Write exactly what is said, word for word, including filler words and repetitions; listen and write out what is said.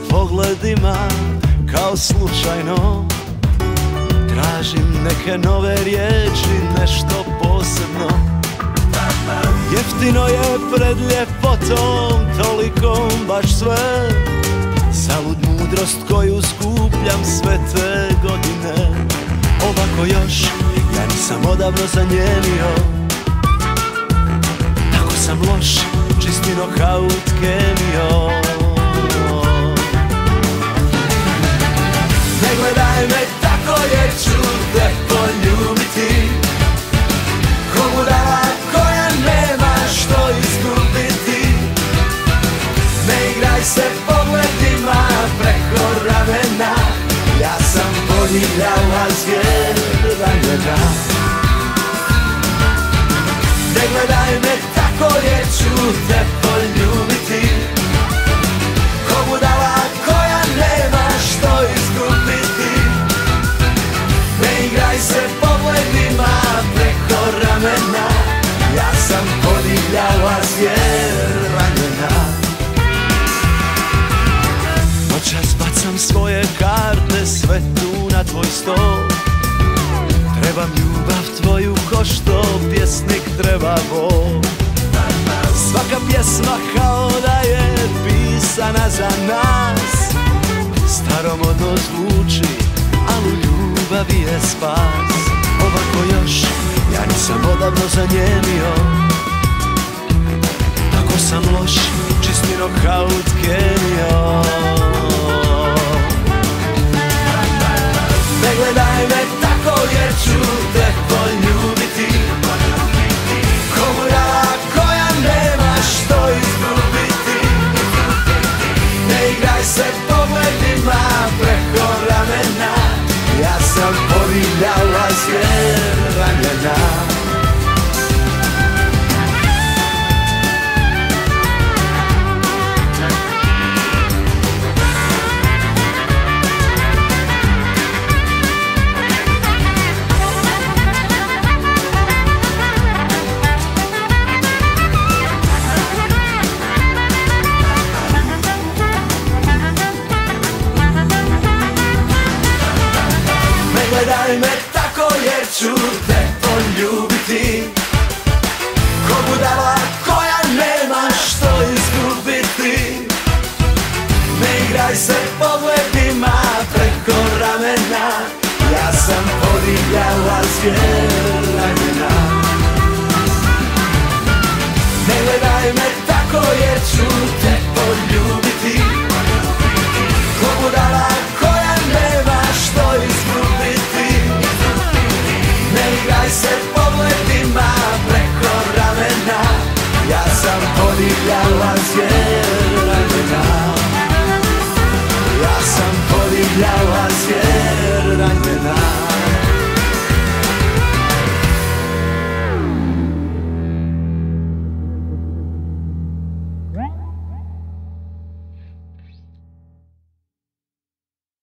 pogledima kao slučajno. Tražim neke nove riječi, nešto posebno. Jeftino je pred ljepotom, tolikom baš sve. Zalud mudrost koju skupljam sve te godine. Ovako još, ja nisam odavno zanjenio. Tako sam loš, čisti nokaut kemio. Ne gledaj me tako jer ću te poljubiti. Ko budala koja nema što izgubiti. Ne igraj se pogledima preko ramena. Ja sam poljuljala zvijer ranjena. Ne gledaj me tako jer ću te poljubiti. Ko budala koja nema što izgubiti. Ne igraj se pogledima preko ramena. Ja sam poljuljala zvijer ranjena. Noćas bacam svoje karte sve tu na tvoj stol. Trebam ljubav tvoju ko što pjesnik treba bol. Svaka pjesma kao da je pisana za nas. Staromodno zvuči, al u ljubavi je spas. Ovako još, ja nisam odavno zanjenio. Tako sam loš, čisti nokaut kemio. Ne gledaj me tako jer ću te poljubiti. Ko budala koja nema što izgubiti. Ne igraj se pogledima preko ramena. Ja sam poljuljala zvijer ranjena. Gledaj me tako jer ću te poljubiti. Ko budala koja nema što izgubiti. Ne igraj se pogledima preko ramena. Ja sam poljuljala zvijer